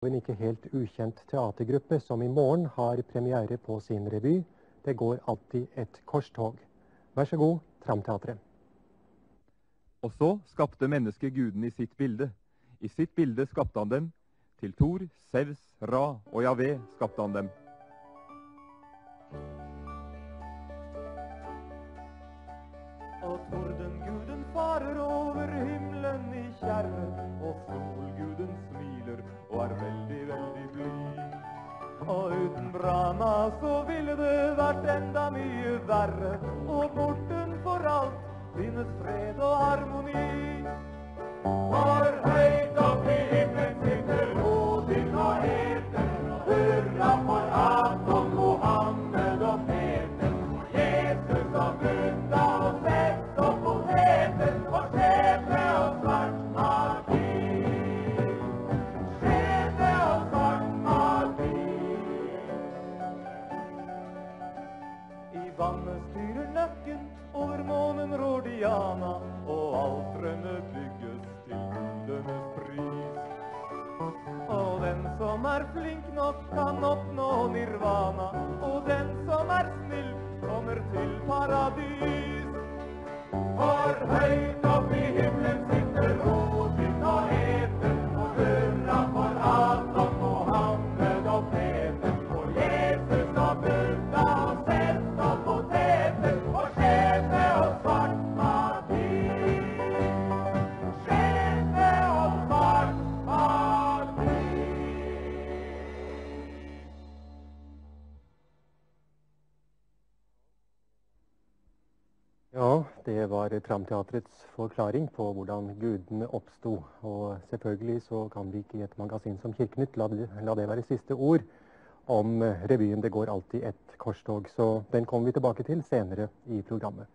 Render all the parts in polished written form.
En ikke helt ukjent teatergruppe som i morgen har premiere på sin revy. Det går alltid et korstog. Vær så god, Tramteatret. Og så skapte mennesket guden i sitt bilde. I sitt bilde skapte han dem. Til Thor, Sevs, Ra og Javé skapte han dem. Og tordenguden farer over himmelen i kjerre, og solguden smiler og er veldig, veldig blid. Og uten Brahma så ville det vært enda mye verre, og bortenfor alt finnes fred og harmoni. For høyt opp i himmelen sitter Odin og Eten, hurra for Aton, Mohammed og Peter, Jesus og Buddha og Seth og Poteten, og skjebne og svart magi. Skjebne og svart magi. I vannet styrer nøkken, over månen rår Diana, og altrene bygges til gudenes pris. Og den som er flink nok kan oppnå nirvana, og den som er snill kommer til paradis. For høyt opp i himmelen sitter Odin og Eten, og hurra for Aton, Mohammed og Peter, og Jesus og Buddha og Seth og Poteten, og skjebne og svart magi. Skjebne og svart magi. Ja, det var Tramteatrets forklaring på hvordan gudene oppsto. Og selvfølgelig så kan vi ikke i et magasin som Kirkenytt la det være siste ord om revyen Det går alltid et korstog. Så den kommer vi tilbake til senere i programmet.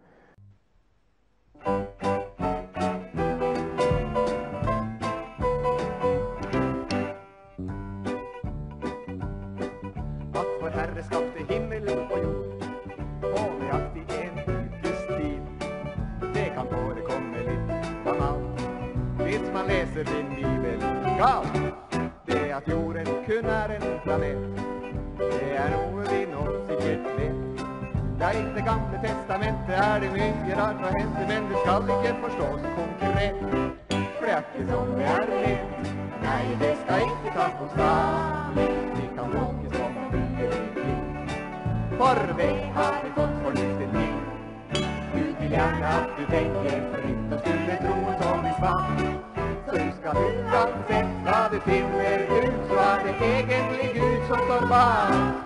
At vår Herre skapte himmelen og jord, og nøyaktig en ukes tid. Det kan forekomme litt banalt, hvis man leser din bibel galt. Det at jorden kun er en planet, det er noe vi nå sikkert vet. Ja, i Det gamle testamentet er det mye rart å hente, men det skal ikke forstås konkret. For det er ikke sånn det er ment. Nei, det skal ikke tas bokstavelig. Vi kan tolke som mye vi vil. For vi har fått fornuften til. Gud vil gjerne at du tenker fritt og skulle troen som i svak. Så du skal uansett hva du finner ut, så er det egentlig Gud som står bak.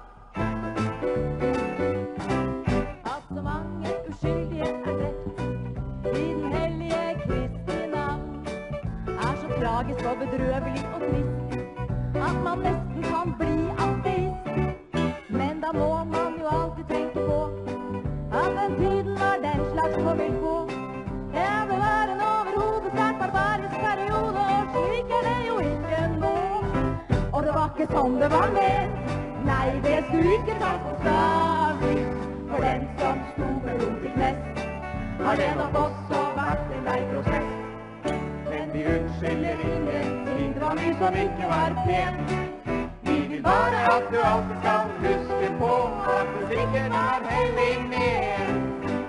At så mange uskyldige er drept i den hellige Kristi navn, er så tragisk og bedrøvelig og trist at man nesten kan bli ateist. Men da må man jo alltid tenke på at den tiden var den slags på vil få. Ja, det var en overhodet svært barbarisk periode, og slik er det jo ikke nå. Og det var ikke sånn det var ment. Nei, det skulle ikke tas bokstavelig. For den som sto med rundt mest, har det nok også vært en lei prosess. Men vi unnskylder ingenting, det var mye som ikke var pent. Vi vil bare at du alltid skal huske på at det sikkert er hellig ment.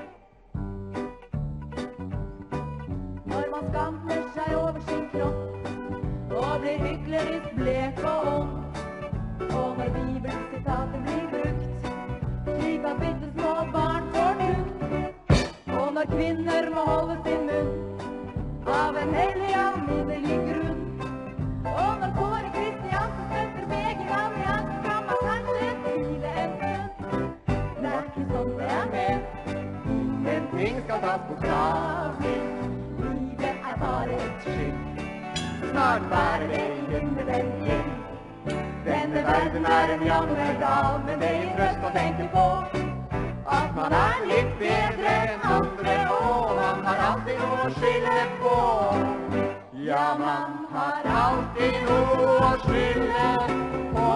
Når man skammer seg over sin kropp og blir hyklerisk blek og ond, og når bibelsitater blir brukt slik at bitte små barn får tukt, og når kvinner må holde sin munn av en hellig alminnelig grunn, og når Kåre Kristiansen støtter begge vann i alt, så kan man kanskje tvile en stund. Det er ikke sånn det er ment. Ingenting skal tas bokstavelig. Livet er bare et skyld. Snart bærer det i under den gjeld. Denne verden er en jammerdal, men det gir trøst å tenke på at man er litt bedre enn andre, og man har alltid noe å skylde på. Ja, man har alltid noe å skylde på.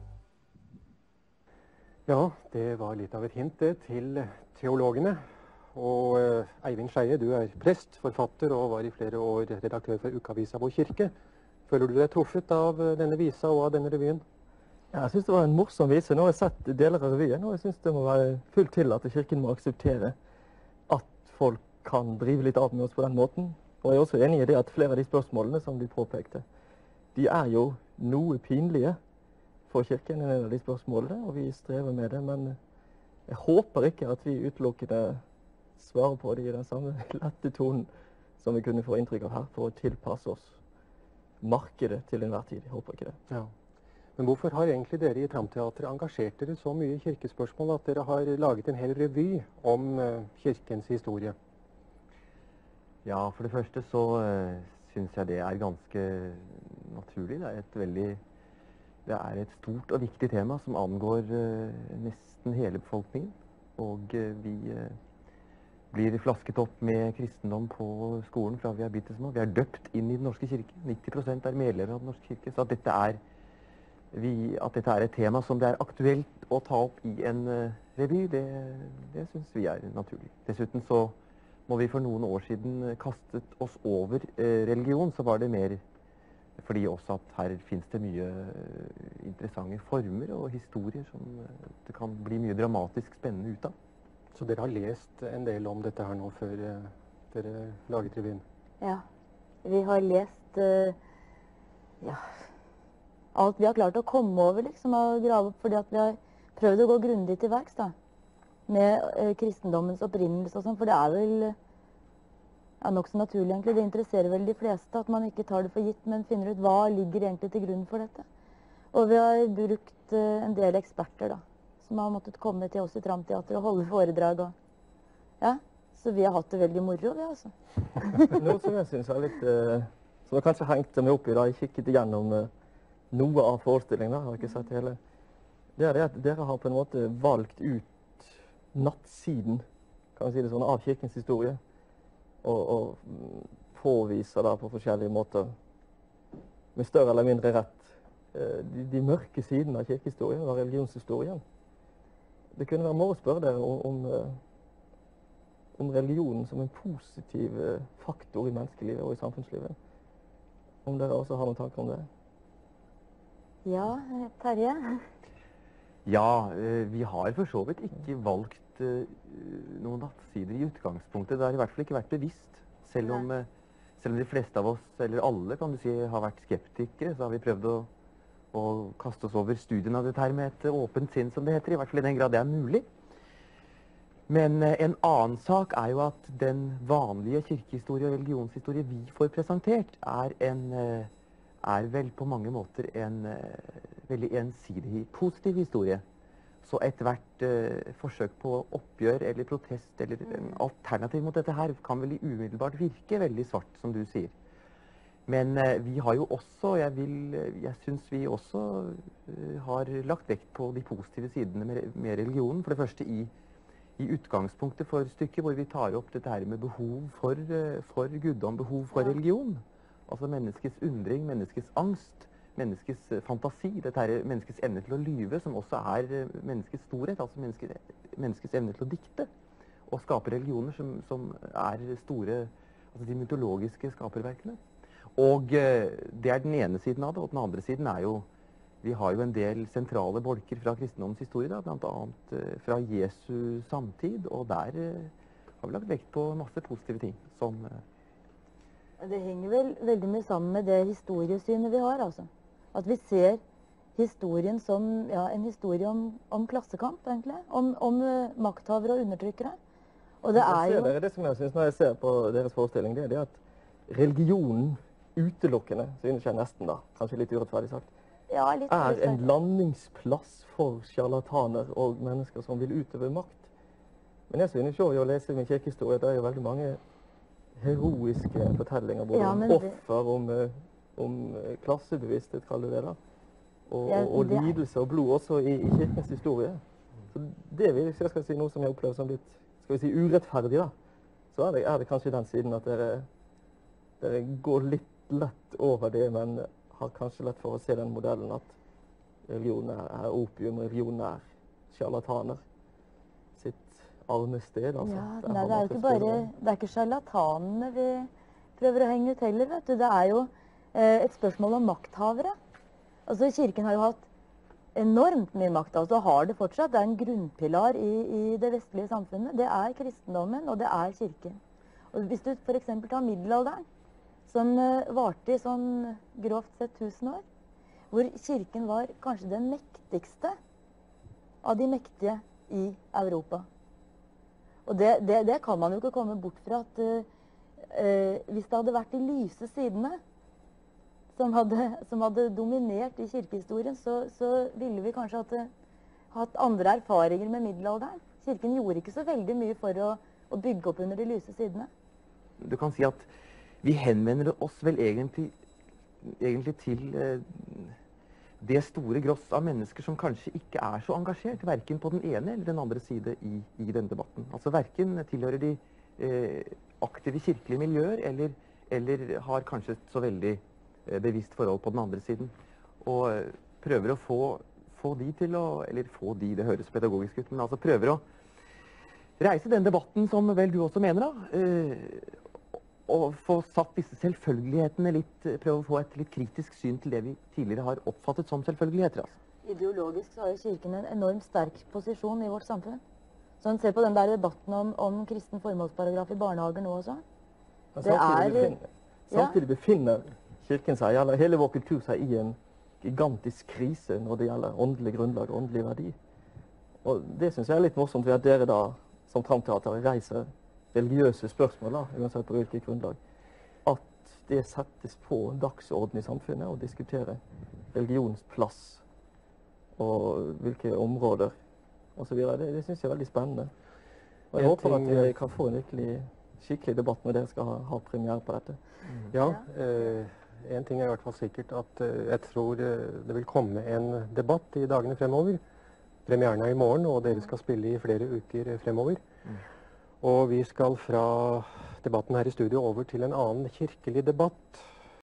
Ja, det var litt av et hint til teologene. Og Eivind Skeie, du er prest, forfatter og var i flere år redaktør for Ukeavisa Vår Kirke. Føler du deg truffet av denne visa og av denne revyen? Ja, jeg synes det var en morsom vise. Nå har jeg sett deler av revyen, og jeg synes det må være fullt tillatt at Kirken må akseptere at folk kan drive litt av med oss på den måten. Og jeg er også enig i det at flere av de spørsmålene som de påpekte, de er jo noe pinlige for Kirken, en del av de spørsmålene, og vi strever med det, men jeg håper ikke at vi utelukkende svarer på det i den samme lette tonen som vi kunne få inntrykk av her, for å tilpasse oss markedet til enhver tid. Jeg håper ikke det. Ja. Men hvorfor har egentlig dere i Tramteatret engasjert dere så mye i kirkespørsmål at dere har laget en hel revy om kirkens historie? Ja, for det første så synes jeg det er ganske naturlig. Det er et stort og viktig tema som angår nesten hele befolkningen. Og vi blir flasket opp med kristendom på skolen fra vi er bitte små. Vi er døpt inn i Den norske kirke. 90% er medlemmer av Den norske kirke. Så at dette er et tema som det er aktuelt å ta opp i en revy, det synes vi er naturlig. Dessuten så må vi for noen år siden kastet oss over religion, så var det mer fordi også at her finnes det mye interessante former og historier som det kan bli mye dramatisk spennende ut av. Så dere har lest en del om dette her nå før dere laget revyen? Ja, vi har lest alt vi har klart å komme over, liksom, og grave opp, fordi at vi har prøvd å gå grundig til verks da, med kristendommens opprinnelse og sånn, for det er vel nok så naturlig egentlig. Det interesserer vel de fleste at man ikke tar det for gitt, men finner ut hva ligger egentlig til grunn for dette. Og vi har brukt en del eksperter da, som har måttet komme til oss i Tramteatret og holde foredrag. Ja, så vi har hatt det veldig moro, vi altså. Noe som jeg synes er litt, som jeg kanskje hengte meg opp i da, jeg kikket igjennom noe av forestillingen, jeg har ikke sett hele. Det er det at dere har på en måte valgt ut nattsiden, kan man si det sånn, av kirkens historie. Og påviser da på forskjellige måter, med større eller mindre rett, de mørke sidene av kirkehistorien og religionshistorien. Det kunne være moro å spørre dere om religionen som en positiv faktor i menneskelivet og i samfunnslivet. Om dere også har noen tanker om det? Ja, Terje? Ja, vi har for så vidt ikke valgt noen nattsider i utgangspunktet. Det har i hvert fall ikke vært bevisst. Selv om de fleste av oss, eller alle kan du si, har vært skeptikere, så har vi prøvd å kaste oss over studien av dette her med et åpent sinn, som det heter, i hvert fall i den grad det er mulig. Men en annen sak er jo at den vanlige kirkehistorie og religionshistorie vi får presentert, er vel på mange måter en veldig ensidig positiv historie. Så ethvert forsøk på oppgjør eller protest eller alternativ mot dette her kan vel umiddelbart virke veldig svart, som du sier. Men vi har jo også, jeg synes vi også har lagt vekt på de positive sidene med religionen. For det første i utgangspunktet for stykket, hvor vi tar opp dette her med behov for guddom, behov for religion. Altså menneskets undring, menneskets angst, menneskets fantasi, dette er menneskets evne til å lyve, som også er menneskets storhet, altså menneskets evne til å dikte, og skape religioner som er store, altså de mytologiske skaperverkene. Og det er den ene siden av det, og den andre siden er jo, vi har jo en del sentrale bolker fra kristendommens historie, da, blant annet fra Jesu samtid, og der har vi lagt vekt på masse positive ting, som... Det henger vel veldig mye sammen med det historiesynet vi har, altså. At vi ser historien som en historie om klassekamp, egentlig. Om makthavere og undertrykkere. Og det er jo... Det som jeg synes når jeg ser på deres forestilling, det er at religionen utelukkende, synes jeg nesten da, kanskje litt urettferdig sagt, er en landingsplass for charlataner og mennesker som vil utøve makt. Men jeg synes jo å lese min kirkehistorie, det er jo veldig mange heroiske fortellinger, både om offer, om klassebevissthet, kaller det da, og lidelse og blod også i kirkens historie. Så det vil jeg skal si noe som jeg opplever som litt, skal vi si, urettferdig da. Så er det kanskje den siden at dere går litt lett over det, men har kanskje lett for å se den modellen at religion er opium, religion er charlataner. Sitt arnested, altså. Ja, nei, det er jo ikke bare, det er ikke charlatanene vi prøver å henge ut heller, vet du. Det er jo et spørsmål om makthavere. Altså, kirken har jo hatt enormt mye makt, altså har det fortsatt. Det er en grunnpilar i det vestlige samfunnet. Det er kristendommen, og det er kirken. Og hvis du for eksempel tar middelalderen, som varte i sånn grovt sett 1000 år, hvor kirken var kanskje den mektigste av de mektige i Europa. Og det kan man jo ikke komme bort fra at hvis det hadde vært de lyse sidene som hadde dominert i kirkehistorien, så ville vi kanskje hatt andre erfaringer med middelalderen. Kirken gjorde ikke så veldig mye for å bygge opp under de lyse sidene. Du kan si at vi henvender oss vel egentlig til det store gross av mennesker som kanskje ikke er så engasjert, hverken på den ene eller den andre side i denne debatten. Altså hverken tilhører de aktive kirkelige miljøer, eller har kanskje et så veldig bevisst forhold på den andre siden. Og prøver å få de til å, eller få de, det høres pedagogisk ut, men altså prøver å reise den debatten som vel du også mener da, og få satt disse selvfølgelighetene litt, prøve å få et litt kritisk syn til det vi tidligere har oppfattet som selvfølgeligheter. Altså. Ideologisk så har jo kirken en enormt sterk posisjon i vårt samfunn. Så en ser på den der debatten om kristen formålsparagraf i barnehager nå også. Samtidig befinner kirken seg, eller hele vår kultur seg i en gigantisk krise når det gjelder åndelig grunnlag og åndelig verdi. Og det synes jeg er litt morsomt ved at dere da, som Tramteater, reiser religiøse spørsmål, da, uansett på hvilket grunnlag, at det settes på dagsorden i samfunnet og diskutere religionens plass og hvilke områder og så videre. Det synes jeg er veldig spennende. Og jeg håper at vi kan få en virkelig skikkelig debatt når dere skal ha premiere på dette. Ja, en ting er i hvert fall sikkert at jeg tror det vil komme en debatt i dagene fremover. Premieren er i morgen, og dere skal spille i flere uker fremover. Og vi skal fra debatten her i studio over til en annen kirkelig debatt.